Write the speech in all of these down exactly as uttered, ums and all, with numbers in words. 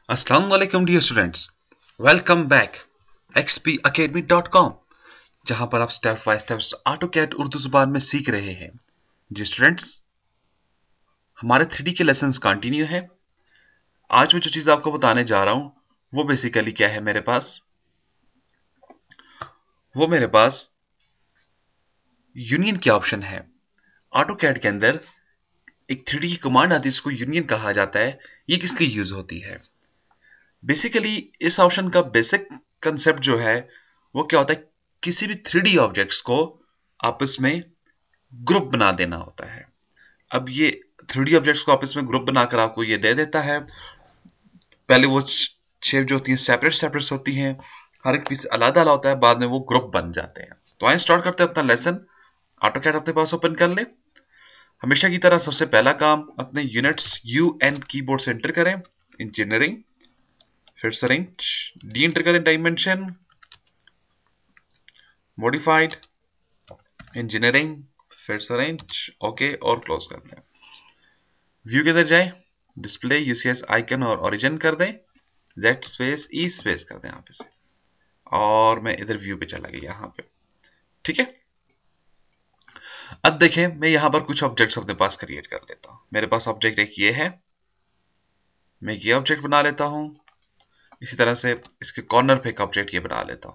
Assalamu-Alaikum dear students, welcome back x p academy dot com जहां पर आप step by step AutoCAD Urdu जुबान में सीख रहे हैं। जी स्टूडेंट्स, हमारे थ्री डी के लेसन्स कंटिन्यू है। आज मैं जो चीज आपको बताने जा रहा हूं वो बेसिकली क्या है, मेरे पास वो मेरे पास यूनियन के ऑप्शन है। ऑटोकैड के अंदर एक थ्री डी की कमांड आती है जिसको यूनियन कहा जाता है। ये किस लिए यूज होती है? बेसिकली इस ऑप्शन का बेसिक कंसेप्ट जो है वो क्या होता है, किसी भी थ्री डी ऑब्जेक्ट्स को आपस में ग्रुप बना देना होता है। अब ये थ्री डी ऑब्जेक्ट्स को आपस में ग्रुप बनाकर आपको ये दे देता है। पहले वो शेप जो होती है सेपरेट सेपरेट होती हैं, हर एक पीस अलग अलग होता है, बाद में वो ग्रुप बन जाते हैं। तो आइए स्टार्ट करते हैं अपना लेसन। ऑटोकैड अपने पास ओपन कर ले। हमेशा की तरह सबसे पहला काम अपने यूनिट्स यू एन कीबोर्ड से एंटर करें। इंजीनियरिंग, फिर से रेंज डी एंटर करें, डायमेंशन, मॉडिफाइड, इंजीनियरिंग, फिर से रेंज, ओके और क्लोज कर दें। व्यू के अंदर जाए, डिस्प्ले यूसीएस आइकन और ओरिजिन कर दें, जेड स्पेस ई स्पेस कर दें यहाँ पे से, और मैं इधर व्यू पे चला गया यहाँ पे। ठीक है, अब देखें मैं यहाँ पर कुछ ऑब्जेक्ट्स अपने पास क्रिएट कर लेता हूँ। मेरे पास ऑब्जेक्ट एक ये है, मैं ये ऑब्जेक्ट बना लेता हूँ। इसी तरह से इसके कॉर्नर पे एक ऑब्जेक्ट ये बना लेता हूँ।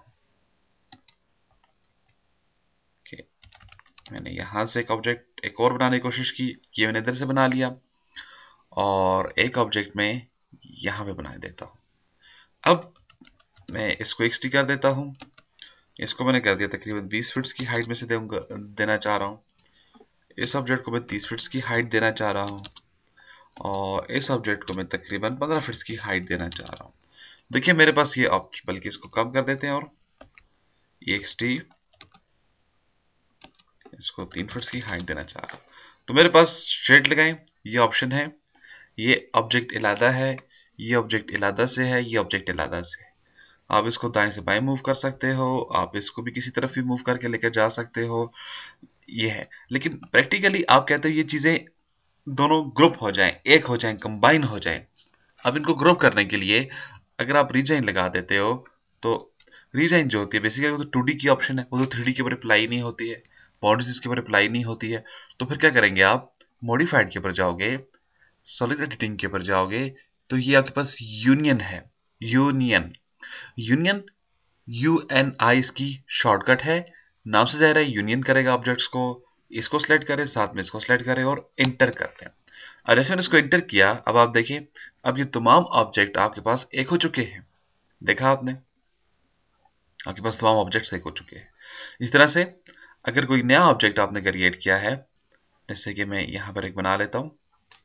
मैंने यहां से एक ऑब्जेक्ट एक और बनाने की कोशिश की, ये मैंने इधर से बना लिया, और एक ऑब्जेक्ट में यहां पे बना देता हूं। अब मैं इसको एक्सटी कर देता हूं। इसको मैंने कर दिया तकरीबन बीस फीट्स की हाइट में से दूंगा, देना चाह रहा हूं। इस ऑब्जेक्ट को मैं तीस फीट्स की हाइट देना चाह रहा हूं, और इस ऑब्जेक्ट को मैं तकरीबन पंद्रह फीट्स की हाइट देना चाह रहा हूं। देखिए मेरे पास ये ऑप्शन, बल्कि इसको कम कर देते हैं और एक्सटी इसको तीन फीट्स की हाइट देना चाह रहा हूं। तो मेरे पास शेड लगाएं, ये ऑप्शन है। ये ऑब्जेक्ट इलादा है, ये ऑब्जेक्ट इलादा से है, ये ऑब्जेक्ट इलादा से है। आप इसको दाएं से बाएं मूव कर सकते हो, आप इसको भी किसी तरफ भी मूव करके लेकर जा सकते हो। ये है, लेकिन प्रैक्टिकली आप कहते हो ये चीजें दोनों ग्रुप हो जाएं, एक हो जाएं, कंबाइन हो जाएं। अब इनको ग्रुप करने के लिए अगर आप रीजाइन लगा देते हो, तो रीजाइन जो होती है बेसिकली वो तो टू डी की ऑप्शन है, वो तो थ्री डी के ऊपर अप्लाई नहीं होती है, बाउंड्रीज के ऊपर अप्लाई नहीं होती है। तो फिर क्या करेंगे, आप मॉडिफाइड के ऊपर जाओगे, सॉलिड एडिटिंग के ऊपर जाओगे, तो ये आपके पास यूनियन है। Union union U N I इसकी शॉर्टकट है। नाम से जाहिर है यूनियन करेगा ऑब्जेक्ट्स को। इसको सिलेक्ट करें, साथ में इसको सिलेक्ट करें और एंटर करते हैं। और जैसे मैंने इसको एंटर किया, अब आप देखिए अब ये तमाम ऑब्जेक्ट आपके पास एक हो चुके हैं। देखा आपने, आपके पास तमाम ऑब्जेक्ट्स एक हो चुके हैं। इस तरह से अगर कोई नया ऑब्जेक्ट आपने क्रिएट किया है, जैसे कि मैं यहां पर एक बना लेता हूं,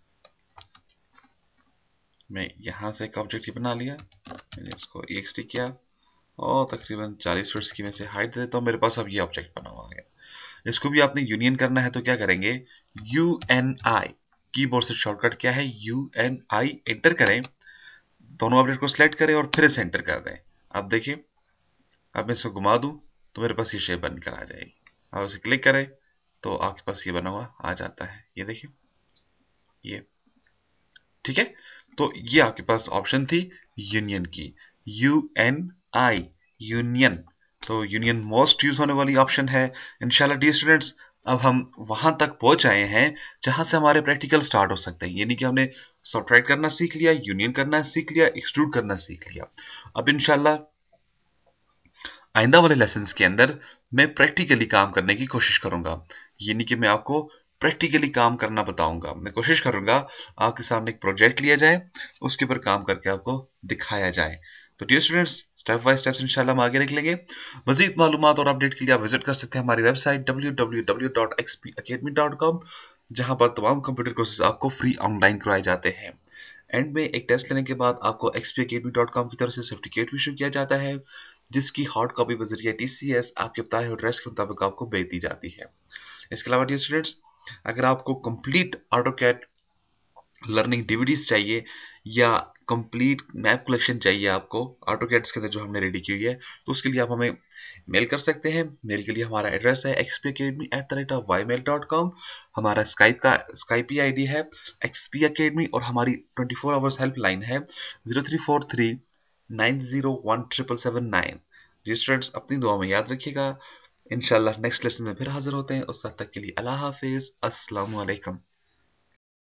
मैं यहां से एक ऑब्जेक्ट बना लिया, मैंने इसको एक्सटी किया और तकरीबन चालीस फीट की मैं से हाइट दे देता हूं। मेरे पास अब ये ऑब्जेक्ट बना हुआ है। इसको भी आपने यूनियन करना है, तो क्या करेंगे, यू एन आई कीबोर्ड से शॉर्टकट क्या है, यू एन आई एंटर करें, दोनों ऑब्जेक्ट को सिलेक्ट करें और फिर से एंटर कर दें। अब देखिए, अब मैं इसको घुमा दूं तो मेरे पास ये शेप बनकर आ जाएगी। अब इसे क्लिक करें तो आपके पास ये बना हुआ आ जाता है। ये देखिए, ये ठीक है। तो ये आपके पास ऑप्शन थी यूनियन की, यू एन आई, यूनियन। तो यूनियन मोस्ट यूज होने वाली ऑप्शन है। इंशाल्लाह डियर स्टूडेंट्स, अब हम वहां तक पहुंच आए हैं जहां से हमारे प्रैक्टिकल स्टार्ट हो सकते हैं। यानी कि हमने सब्ट्रैक्ट करना सीख लिया, यूनियन करना सीख लिया, एक्सट्रूड करना सीख लिया। अब इंशाल्लाह आइंदा वाले लेसन्स के अंदर मैं प्रैक्टिकली काम करने की कोशिश करूंगा। यानी कि मैं आपको प्रैक्टिकली काम करना बताऊंगा। मैं कोशिश करूंगा आपके सामने एक प्रोजेक्ट लिया जाए, उसके ऊपर काम करके आपको दिखाया जाए। तो dear students, step by step इंशाल्लाह हम आगे निकलेंगे। मजीद मालूमात और अपडेट के लिए आप विजिट कर सकते हैं हमारी website W W W dot X P Academy dot com, जहां पर तमाम कंप्यूटर कोर्सेज आपको फ्री ऑनलाइन करवाए जाते हैं। एंड में एक टेस्ट लेने के बाद आपको X P Academy dot com की तरफ से सर्टिफिकेट इशू किया जाता है, जिसकी हार्ड कॉपी बजरिया टीसीएस आपके बताए हुए एड्रेस के मुताबिक आपको भेज दी जाती है। इसके अलावा डियर स्टूडेंट्स, अगर आपको कंप्लीट ऑटोकैड लर्निंग डीवीडीज चाहिए या कंप्लीट मैप कलेक्शन चाहिए आपको ऑटोकैड के अंदर जो हमने रेडी की हुई है, तो उसके लिए आप हमें मेल कर सकते हैं। मेल के लिए हमारा एड्रेस है XP Academy at the rate of Y mail dot com. हमारा स्काइप का स्काइपी आईडी है एक्सपी अकेडमी और हमारी ट्वेंटी फोर आवर्स हेल्पलाइन है zero three four three nine zero one triple seven nine. जी स्टूडेंट्स, अपनी दुआ में याद रखिएगा। इंशाल्लाह नेक्स्ट लेसन में फिर हाजिर होते हैं। उस वक्त तक के लिए अल्लाह हाफिज, अस्सलाम वालेकुम।